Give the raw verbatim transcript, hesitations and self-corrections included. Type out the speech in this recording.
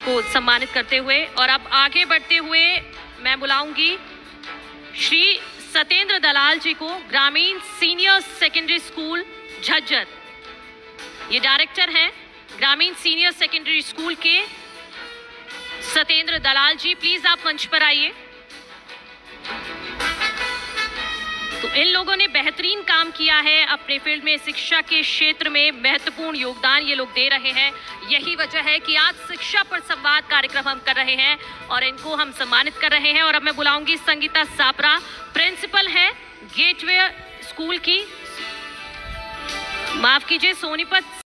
को सम्मानित करते हुए। और अब आगे बढ़ते हुए मैं बुलाऊंगी श्री सत्येंद्र दलाल जी को, ग्रामीण सीनियर सेकेंडरी स्कूल झज्जर। ये डायरेक्टर हैं ग्रामीण सीनियर सेकेंडरी स्कूल के सत्येंद्र दलाल जी, प्लीज आप मंच पर आइए। तो इन लोगों ने बेहतरीन काम किया है अपने फील्ड में, शिक्षा के क्षेत्र में महत्वपूर्ण योगदान ये लोग दे रहे हैं। यही वजह है कि आज शिक्षा पर संवाद कार्यक्रम हम कर रहे हैं और इनको हम सम्मानित कर रहे हैं। और अब मैं बुलाऊंगी संगीता सापरा, प्रिंसिपल है गेटवे स्कूल की, माफ कीजिए सोनीपत